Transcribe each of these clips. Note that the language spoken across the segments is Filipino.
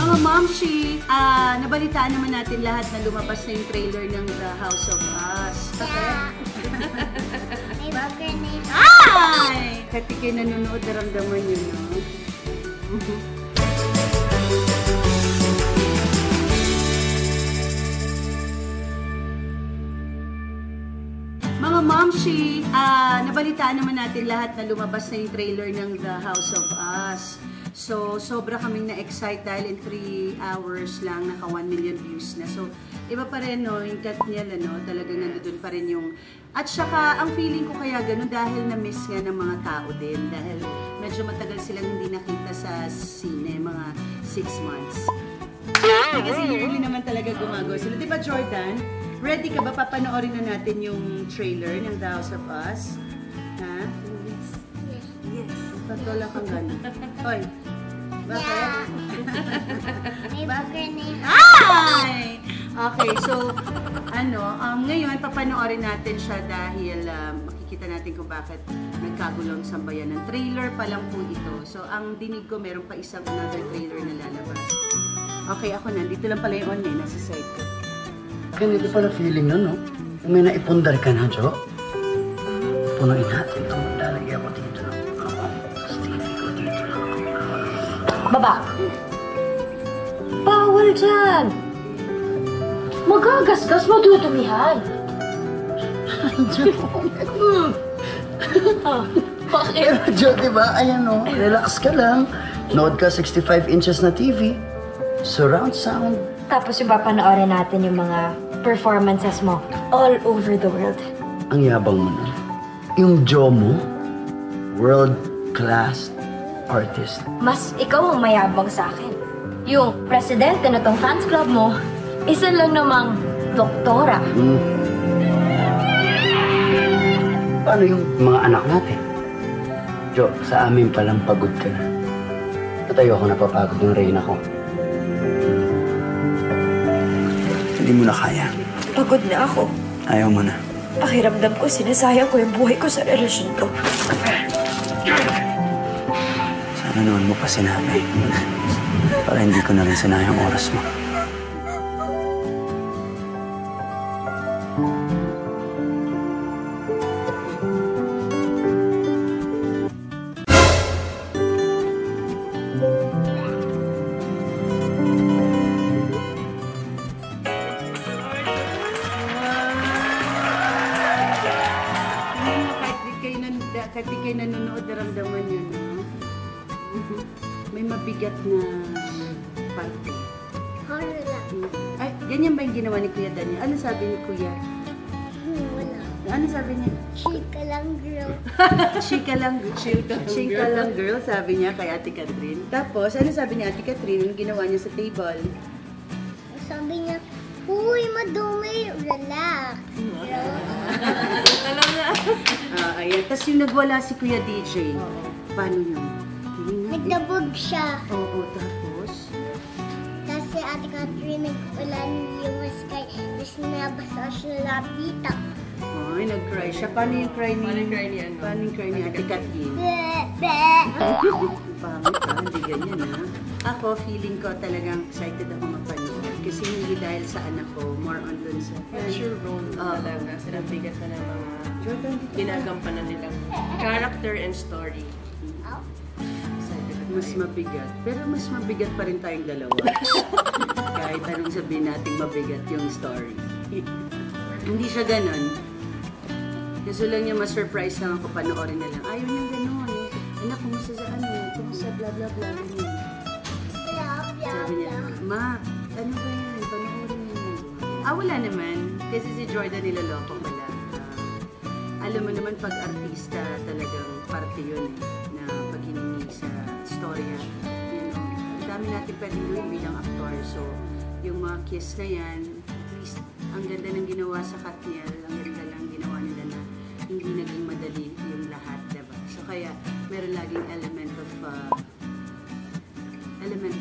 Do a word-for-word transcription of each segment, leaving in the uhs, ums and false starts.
Mga Momshi, uh, nabalitaan naman natin lahat na lumabas na yung trailer ng The House of Us. Yeah. May burger na yun. Ay! Kati kayo nanonood, naramdaman yun, no? Mga Momshi, uh, nabalitaan naman natin lahat na lumabas na yung trailer ng The House of Us. So, sobra kaming na-excite dahil in three hours lang, naka one million views na. So, iba pa rin, no? Yung Katniel, ano? Talagang nandun pa rin yung... At saka, ang feeling ko kaya ganun dahil na-miss nga ng mga tao din. Dahil medyo matagal silang hindi nakita sa sine, mga six months. Kasi usually naman talaga gumagawa sila. Di ba, Jordan? Ready ka ba? Papanoorin na natin yung trailer ng The House of Us? Ha? Yes. Yes. Patola kang gano'n. Hoy. Bakit? Yeah. May burger na yun. Ay! Okay, so, ano, um, ngayon, papanoorin natin siya dahil um, makikita natin kung bakit nagkagulong sambayan ng trailer pa lang po ito. So, ang dinig ko, meron pa isang another trailer na lalabas. Okay, ako na. Dito lang pala yung on eh. Nasa side ko. Ganito pala feeling nun, no? Kung may naipundar ka na, Jo. Punuin natin ito. Lalagyan ko dito lang. Sa T V ko dito lang. Baba! Bawal dyan! Magagasgas, madudumihan! Jo! Oh, bakit? Pero Jo, diba? Ayan, no? Relax ka lang. Nood ka sixty-five inches na T V. Surround sound. Tapos yung papanoorin natin yung mga performances mo all over the world. Ang yabang mo na. Yung Jo mo, world-class artist. Mas ikaw ang mayabang sa akin. Yung presidente na tong fans club mo, isa lang namang doktora. Hmm. Paano yung mga anak natin? Jo, sa amin palang pagod ka na. At ayoko napapagod ng reyna ko. Hindi mo na kaya. Pagod na ako. Ayaw mo na. Pakiramdam ko, sinasayang ko yung buhay ko sa relasyon to. Sana noon mo pa sinabi. Para hindi ko na rin sinayang oras mo. Kahit di kayo nanonood, naramdaman yun, no? May mabigat na parte. Horror lang. Ay, ganyan ba yung ginawa ni Kuya Daniel? Ano sabi ni Kuya? Hmm, wala. Ano sabi niya? Chika lang, girl. Chika lang, chika, chika lang girl, sabi niya kay Ate Catherine. Tapos, ano sabi ni Ate Catherine yung ginawa niya sa table? Sabi niya, uy, madumi. Relax. Ah, ayan. Tapos yung nagwala si Kuya D J. Paano yun? Nagdabog siya. Oo, tapos? Tapos si Ate Catherine nagkulan yung sky. Tapos nabasa siya lapita. Ay, nag-cry siya. Paano yung cry ni... Paano yung cry ni ano? Paano yung cry ni Ate Catherine? Be, be. Pangit ka, hindi ganyan ha. Ako, feeling ko talagang excited ako mapanood. Kasi hindi dahil sa anak ko, more on dun sa... What's your role Uh, talaga? Sinabigat na ng mga Jordan, ginagampanan nilang character and story. mas mabigat. Pero mas mabigat pa rin tayong dalawa. Kahit anong sabihin natin mabigat yung story. Hindi siya ganon. Gusto lang niya ma-surprise lang ako, panoorin na lang. Ayaw niya ganon. Anak, kumusta sa ano? Kumusta bla bla bla. Ganyan. Sabi niya, Ma, ano ba yan? Panoorin niya na. Ah, wala naman. Kasi si Jordan niloloko ko lang. Uh, alam mo naman, pag artista, talagang parte yun eh, na pag hiningi sa storya. You know, ang dami natin pwedeng gawin bilang aktor. So, yung mga kiss na yan, at least, ang ganda ng ginawa sa Katniel, ang ganda lang ginawa nila na hindi naging madali yung lahat, diba? So, kaya, meron laging element of, uh, element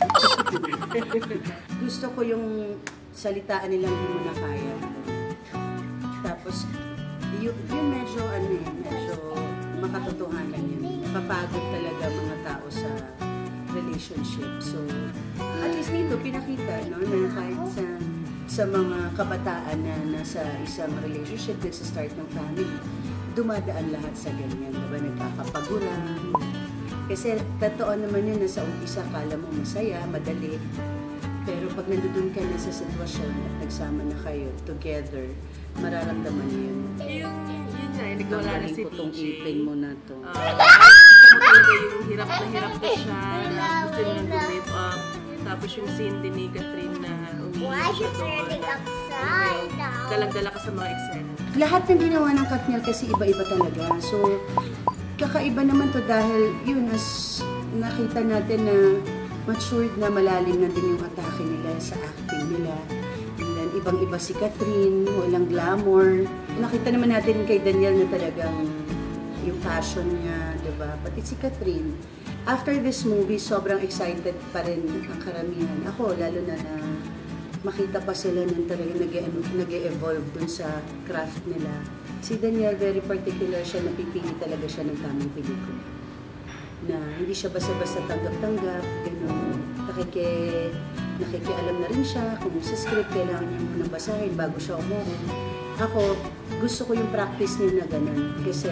gusto ko yung salitaan nilang hindi mo na kaya. Tapos, yung, yung medyo, ano eh, medyo makatotohanan yun. Papagod talaga mga tao sa relationship. So, at least dito pinakita, no, na kahit sa sa mga kabataan na nasa isang relationship, nagsa-start ng family, dumadaan lahat sa ganyan, diba? Nagkakapaguran. Kasi totoo naman yun na sa umpisa, kala mo masaya, madali. Pero pag nandoon ka na sa sitwasyon at nagsama na kayo together, mararamdaman niyo yun. Yung, yun na, eh, nagwala na si Tanggalin ko D tong J. ipin mo na to. Ah, talaga yung hirap na hirap na siya, na gusto niya nang live up. Tapos yung scene din ni Catherine na Why umiiyak you siya doon. turning upside down? Dalag-dala ka sa mga eksena. Lahat ng ginawa ng Katniel kasi iba-iba talaga. So, kakaiba naman to dahil yun, as nakita natin na matured na malalim na din yung atake nila sa acting nila. And then, ibang-iba si Catherine, walang glamour. Nakita naman natin kay Daniel na talagang yung passion niya, diba? Pati si Catherine. After this movie, sobrang excited pa rin ang karamihan. Ako, lalo na na makita pa sila nang talagang nag-e-evolve dun sa craft nila. Si Daniel, very particular siya, napipili talaga siya ng tamang pelikula. Na hindi siya basta-basta tanggap-tanggap, gano'n. Nakiki, nakikialam na rin siya kung sa script kailangan niya muna basahin bago siya umuwi. Ako, gusto ko yung practice niya na gano'n. Kasi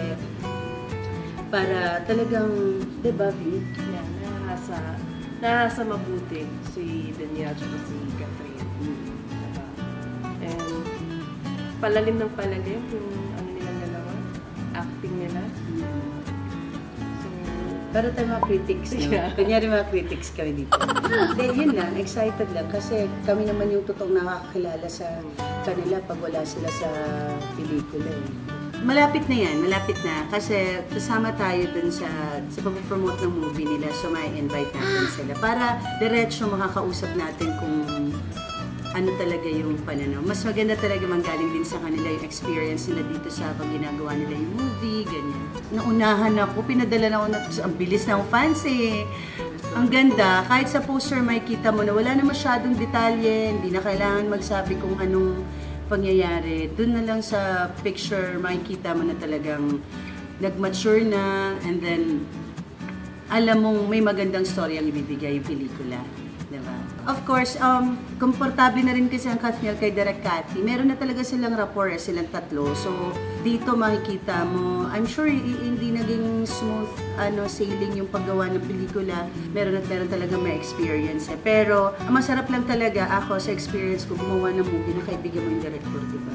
para talagang, di ba, Vi? Yeah, nahasa, nahasa mabuti si Daniel at si Catherine. Diba? And palalim ng palalim yung ano nilang dalawa, acting nila. So, Para tayo mga critics, no? Yeah. Kunyari mga critics kami dito. Hindi, yun lang, excited lang. Kasi kami naman yung totoong nakakakilala sa kanila pag wala sila sa pelikula. Eh. Malapit na yan, malapit na. Kasi kasama tayo dun sa, sa pag-promote ng movie nila. So, may invite natin sila. Para diretso makakausap natin kung ano talaga yung pananaw. Mas maganda talaga manggaling din sa kanila yung experience nila dito sa pag ginagawa nila yung movie, ganyan. Naunahan ako, pinadala na ako na, ang bilis ng fans eh. Ang ganda, kahit sa poster may kita mo na wala na masyadong detalye, hindi na kailangan magsabi kung anong pangyayari. Doon na lang sa picture makikita mo na talagang nag-mature na, and then alam mong may magandang story ang ibibigay yung pelikula. Diba? Of course, um, komportable na rin kasi ang Katniel kay Direk Cathy. Meron na talaga silang rapport, silang tatlo. So, dito makikita mo, I'm sure hindi naging smooth ano, sailing yung paggawa ng pelikula. Meron at meron talaga may experience. Eh. Pero, ang masarap lang talaga ako sa experience ko gumawa ng movie na kaibigan mo yung director, diba?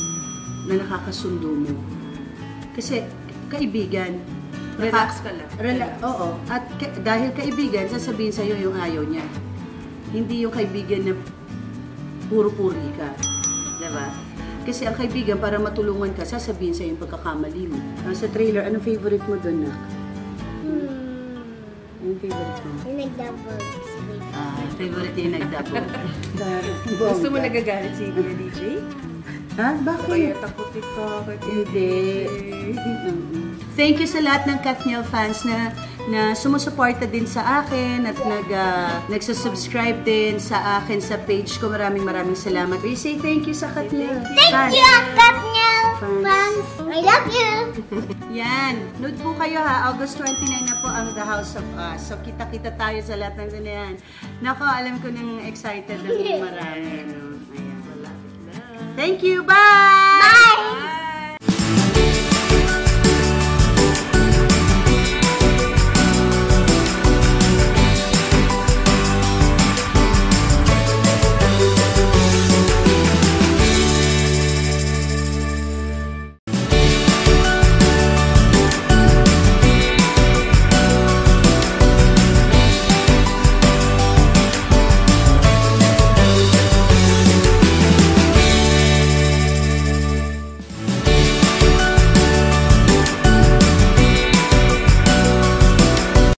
Na nakakasundo mo. Kasi, kaibigan. relax ka lang. Rela- oo. At ka- dahil kaibigan, sasabihin sa'yo yung ayaw niya. Hindi yung kaibigan na puro-puri ka. Diba? Kasi ang kaibigan, para matulungan ka, sasabihin sa'yo yung pagkakamali mo. Uh, sa trailer, anong favorite mo doon, Nak? Hmm. Anong favorite mo? Yung nag-double. Ah, favorite yung nagdabo. Gusto mo nagagalit si Kuya D J? Ha? Kaya Bakit? takot ito kay Kuya Hindi. D J. Mm-mm. Thank you sa lahat ng Katniel fans na na sumusuporta din sa akin at nag uh, nagsusubscribe din sa akin sa page ko. Maraming maraming salamat. We say thank you sa Katniel Thank fans. you, Katniel Fans. fans. I love you. Yan. Nood po kayo ha. August twenty-nine na po ang The House of Us. So kita-kita tayo sa lahat ng sinayan. Nako, alam ko nang excited na marami. No? Ayan. Malapit na. Thank you. Bye! Bye.